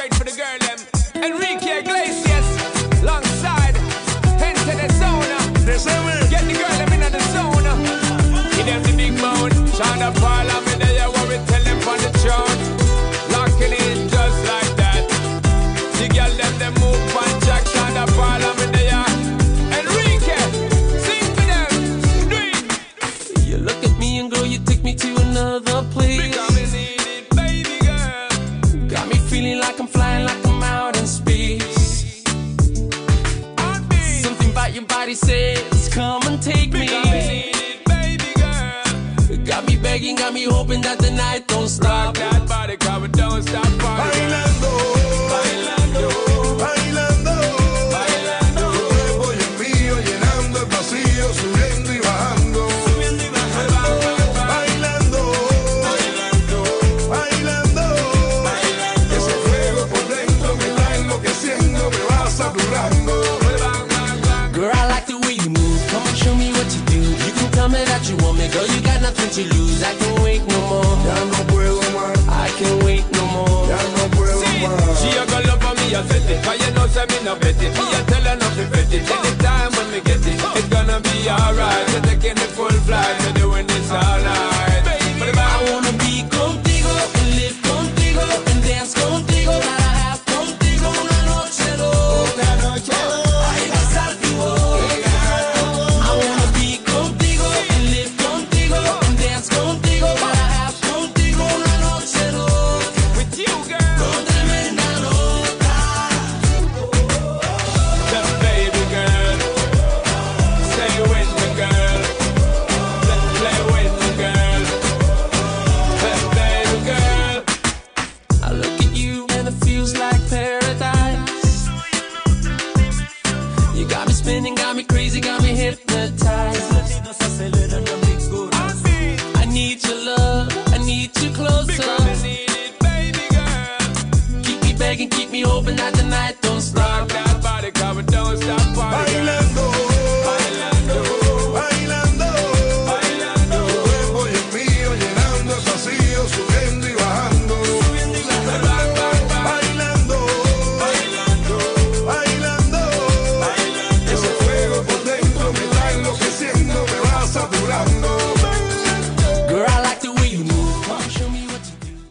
right for the girl them. Enrique Iglesias, alongside Enter the Zone. Get the girl them in the zone. Give them the big mouth. Shonda Paul, me there, what we tell them on the throne. Locking in just like that. The girl them move on Jack. Shonda Paul, me there. Enrique, sing for them. Do it. You look at me and girl, you take me to another place. Because we need it, baby girl. Got me feeling like I'm flying, like I'm out in space. Something about your body says, come and take me. Because we need it, baby girl. Got me begging, got me hoping that the night don't stop. Rock that body, cause we don't stop partying. Bailando, Bailando, bailando, bailando, tu cuerpo y el mío llenando el vacío, subiendo y bajando. subiendo y bajando, Bailando, bailando, bailando, bailando. ese fuego por dentro me está enloqueciendo, me va saturando. Girl, I like the way you move. Come and show me what you do. You can tell me that you want me, girl. You got nothing to lose. I can't wait no more. Ya no puedo más, I can't wait no more. ya no puedo más. She a go love for me, I set it. Cause you know say me no bet it. Me a tell her not to bet it. Anytime when me get it, it's gonna be alright. We're taking the full flight, we're doing this all night. I wanna be contigo, and live contigo, and dance contigo, para have contigo una noche loca. Ay, besar tu boca. I wanna be contigo, and live contigo, and dance contigo, para have contigo una noche loca. With you, girl, Con tremenda loca. the baby girl. Stay with me, girl. Play with me, girl. The baby girl. I look at you and it feels like paradise. You got me spinning, got me crazy, got me hypnotized. I need your love, I need you Because closer. we need it, baby girl. Keep me begging, keep me hoping that the night don't stop. Rock that